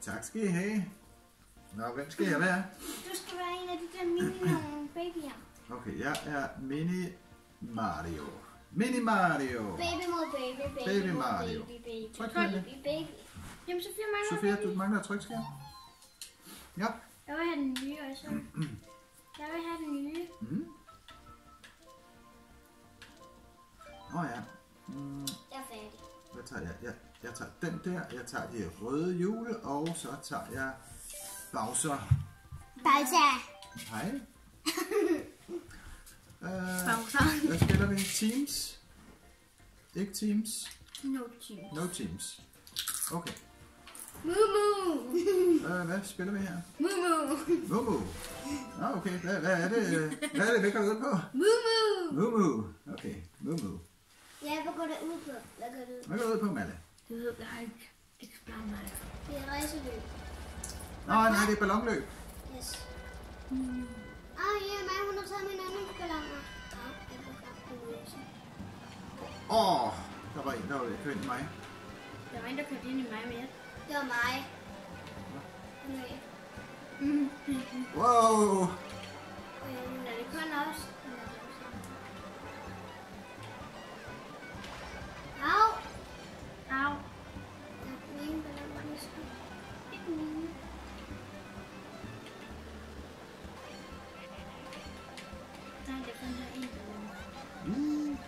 Tak skal I have. Nå, hvem skal jeg være? Du skal være en af de der mini-babyer. Okay, jeg er Mini Mario. Mini Mario. Baby mod baby, Baby Mario. baby. Tryk på Baby, det. baby. Jamen, Sofia mangler Sofia, du mangler trykskærm. Ja. Jeg vil have den nye også. Jeg vil have den nye. Åh ja. Jeg er færdig. Hvad tager jeg? Jeg tager den der. Jeg tager de røde hjul, og så tager jeg Bowser. Bowser. Hej. Bowser. Hvad spiller vi? Teams? Ikke Teams? No team. No Teams. Okay. Mumu. Hvad spiller vi her? Mumu. Mumu. Ah, okay. Hvad er det? Hvad er det, vi går ud på? Mumu. Mumu. Okay. Mumu. Ja, hvad går det ud på? Hvad går det ud på? Hvad går du ud på, Malle? Det ved jeg ikke. Explain mig. Det er rejseløb. Nej, det er ballonløb. Yes. Ja, mig, hun har taget mine andre balloner. Ja, jeg får kraftigt løse. Der var en, der var kørt ind i mig. Der var en, der kørte ind i mig mere. Det var mig. Okay. Wow! Er det kun os? Au! Au! Mine balloner er sgu. Ikke mine. Nej, det er kun der en ballon.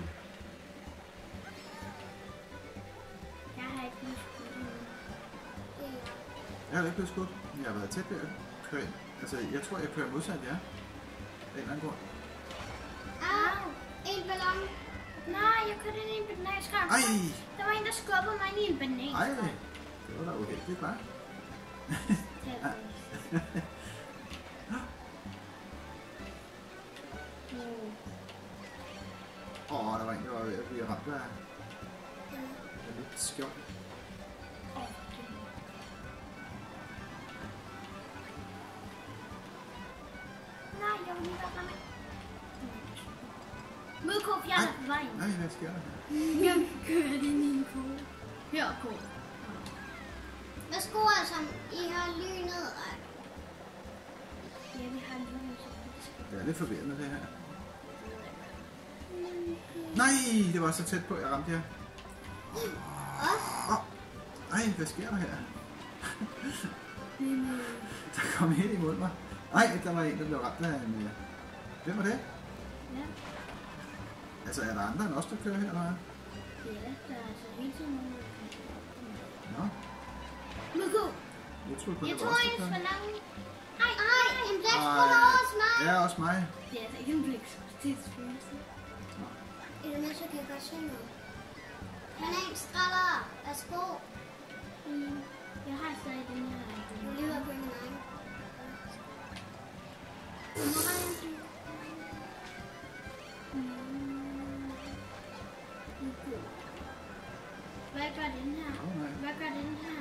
Jeg har ikke lyst på det. Jeg har ikke blevet skudt. Jeg har været tæt ved at køre ind. Altså, jeg tror, jeg kører modsat jer. Af en eller anden grund. Au! En ballon. Nej, jeg kørte ind i en bananskram. Ej! Der var en, der skubbede mig ind i en bananskram. Ej! Det var da uheldigt, hva'? Der var en, der var ved at blive ramt af lidt skjold. Nej, jeg vil lige være fremme. Mødko fjerner på vejen. Nej, hvad sker der her? Jeg kører ind i en ko. Her er ko. Hvad skoer som I har lynet? Ja, vi har lynet. Det er lidt forvirrende, det her. Nej, det var så tæt på, jeg ramte jer. Ej, hvad sker der her? Der kom helt imod mig. Ej, der var en, der blev ramt af en... Hvem var det? Ja. Altså, er der andre end os, der kører her, eller hvad? Ja, der er altså hele tiden nogen. Nå. Mødko! Jeg tror kun, Jeg det var tror, os, en der kører. for lang. Ej, en blæk skulle også mig. Ja, også mig. Det er altså ikke en blæk, det er et spøgelse. I det mindste kan jeg godt se noget. Han er en skræller. Værsgo. Jeg har stadig den her. Du lever på min egen. Hvad gør den her? Hvad gør den her?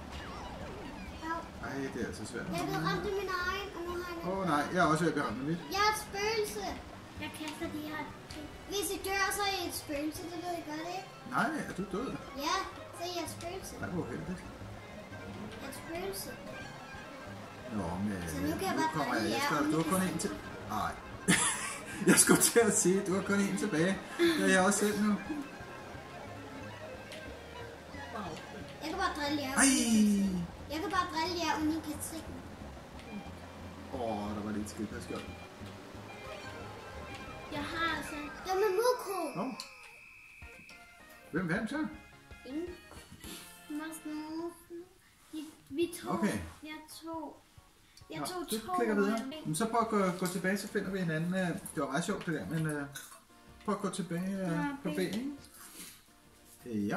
Ej, det er altså svært. Jeg er blevet ramt af min egen, og nu har jeg... Nej, jeg er også ved at blive ramt af mit. Jeg er et spøgelse. Jeg kaster de her ting. Hvis I dør, så er I et spøgelse. Det ved I godt, ikke? Nej, er du død? Ja, så er jeg et spøgelse. Nej, hvor heldigt. Jeg er et spøgelse. Nå, men Så nu kan jeg bare kommer jeg drille jer, efter. og Du har I kun kan en til... Nej. Jeg skulle til at sige, du har kun en tilbage. Det er jeg også selv nu. Jeg kan bare drille jer. Ej! Jeg kan bare drille jer, uden I kan se mig. Der var lidt skidt af skjold. Jeg har altså... Det er med Mødko. Hvem vandt så? Ingen. Vi tog... Okay. Jeg tog Du to. klikker videre. Men så prøv at gå tilbage, så finder vi en anden. Det var meget sjovt det der, men prøv at gå tilbage på B, ikke? Ja.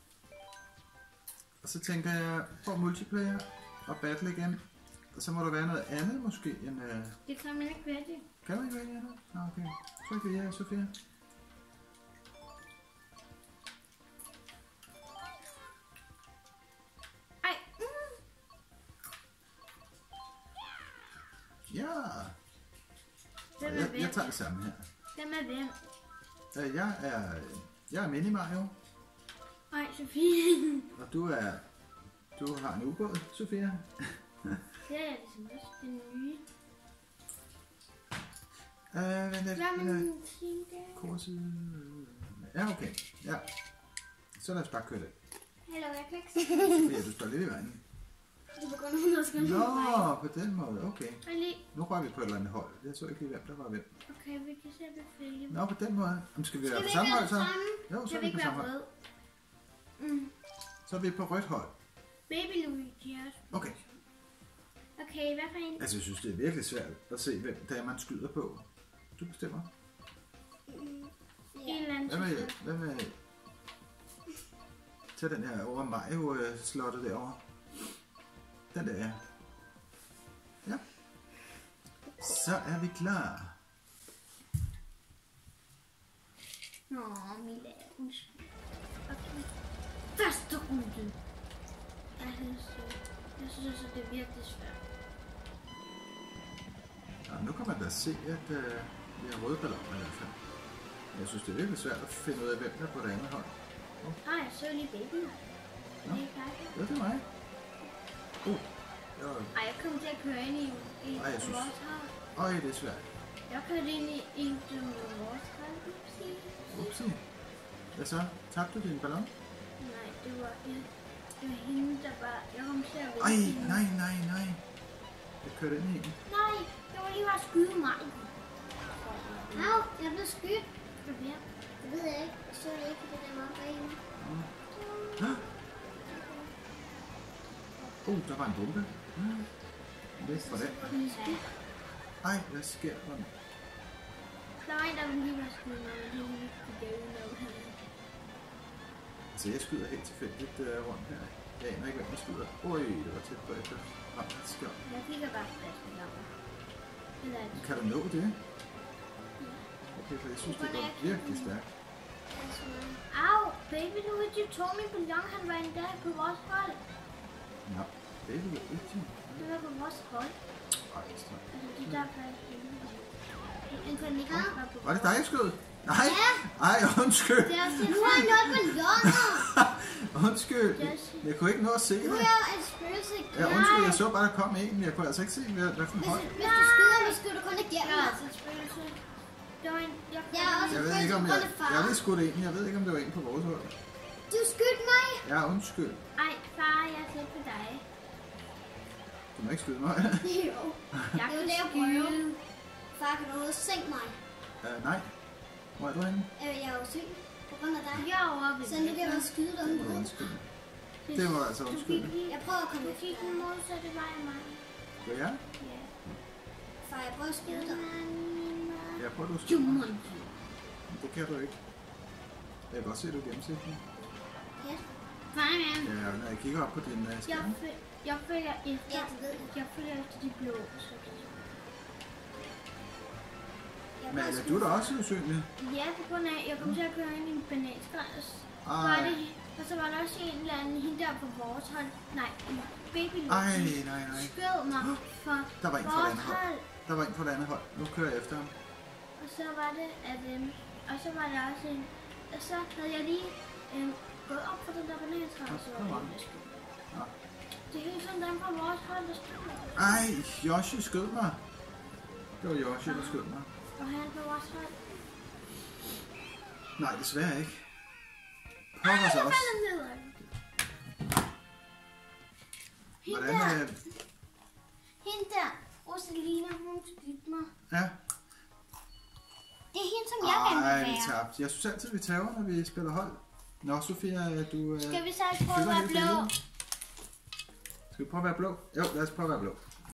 Og så tænker jeg på multiplayer og battle igen. Og så må der være noget andet måske end... Det kan man ikke vælge. Kan man ikke vælge andet? Okay. Tryk det her, Sofia. Ja. Jeg tager det samme her. Hvem er hvem? Jeg er Mini Mario. Nej, Sofie. Og du er Du har en ubåd, Sofia. Det er ligesom også den nye. Vent lidt. Hvad med den ting Kurset. Ja, okay. Ja. Så lad os bare køre det. Hallo, jeg kan ikke se. Sofia, du står lidt i vejen. Det er på grund af, at der skal Nå, på den måde. Okay. lige. Nu rører vi på et eller andet hold. Jeg så ikke lige, hvem der var hvem. Okay, vi kan se på film. Nå, på den måde. Jamen, skal vi være på Skal vi samme ikke hold så? være sammen? Jo, så Kan er vi vi ikke på være samme hold. rød? Så er vi på rødt hold. Baby Luigi også. Okay. Okay, hvad for en? Altså, jeg synes, det er virkelig svært at se, hvem der er, man skyder på. Du bestemmer. En eller anden. Hvad med... Tag den her over Mario-slottet derovre. Den der, ja. Ja. Så er vi klar. Nå, Mila, undskyld. Okay. Første runde. Jeg synes også, det er virkelig svært. Ja, nu kan man da se, at vi har røde balloner i hvert fald. Jeg synes, det er virkelig svært at finde ud af, hvem der er på det andet hold. Nej, jeg så lige babyen. Nå. Det er dig. Ja, det er mig. Ej, jeg kom til at køre ind i Ej, jeg synes- vores hold. Øj, det er svært. Jeg kørte ind i en som vores hold. Upsi. Hvad så? Tabte du din ballon? Nej, det var hende, der bare... Jeg kom til at Ej, hende. nej. Jeg kørte ind i en. Nej, jeg var lige bare at skyde mig. Au, jeg blev skudt. Det ved jeg ikke. Jeg så ikke, det der var bag mig. Der var en bombe. Væk fra den. Ej, hvad sker der? Der var en, der ville lige være skudt mig, men det ville ikke gøre noget. Så jeg skyder helt tilfældigt rundt her. Jeg aner ikke, hvem jeg skyder. Øj, det var tæt på efter. Jeg kigger bare på det. Kan du nå det? Okay, for jeg synes, det går virkelig stærkt. Au, baby Luigi tog min ballon, han var endda på vores hold. Nå, baby Luigi. Det var på vores hold. Ej, strøm. Altså, det der var en panik. Var det dig, jeg skød? Nej! Ej, undskyld! Det er også nu har jeg nået balloner. Undskyld! Jeg kunne ikke nå at se det. Nu er jeg et spøgelse. Ja, undskyld, jeg så bare, der kom en. Jeg kunne altså ikke se, hvad for en hold. Hvis du skyder, så skyder du kun igennem. Ja, altså et spøgelse. Det var en... Jeg er også Jeg ved ikke, om jeg har lige skudt en. Jeg ved ikke, om det var en på vores hold. Du skød mig. Ja, undskyld. Ej, far, jeg er tæt på dig. Du må ikke skyde mig. Jo. Jeg kan skyde. Far, kan du også sænke mig? Nej. Hvor er du henne? Jeg er jo syg på grund af dig. Jeg er oppe. Så nu kan jeg bare skyde dig Det må undskyld. Det må altså undskylde. Jeg prøver at komme efter dig. Du gik den modsatte vej af mig. Gør jeg? Ja. Far, jeg prøver at skyde dig. Jeg prøver at skyde mig. Det kan du ikke. Jeg kan godt se, at du gennemsigtig. Ja. Far, ja, når jeg kigger op på din skærm. Jeg følger efter. Jeg følger efter de blå. Men er du da også usynlig? Ja, på grund af, jeg kom til at køre ind i en bananskrald. Og så var der også en eller anden, hende der på vores hold. Nej, baby Luigi. Nej. Skød mig for Der var en fra det andet hold. Der var en fra det andet hold. Nu kører jeg efter ham. Og så var det, at og så var der også en, og så havde jeg lige gået op for den der bananskrald, og så var det en, Ja. det er helt sådan, dem fra vores hold, der skød mig. Ej, Yoshi skød mig. Det var Yoshi, der skød mig. Og han på vores hold. Nej, desværre ikke. Pokkers også. Hvordan Hende der, Rosalina, hun skydte mig. Ja. Det er hende, som jeg gerne vil Ej, være. vi tabte. Jeg synes altid, vi tager, når vi spiller hold. Nå, Sofia, du... Skal vi så prøve at være blå? Skal vi prøve at være blå? Jo, lad os prøve at være blå.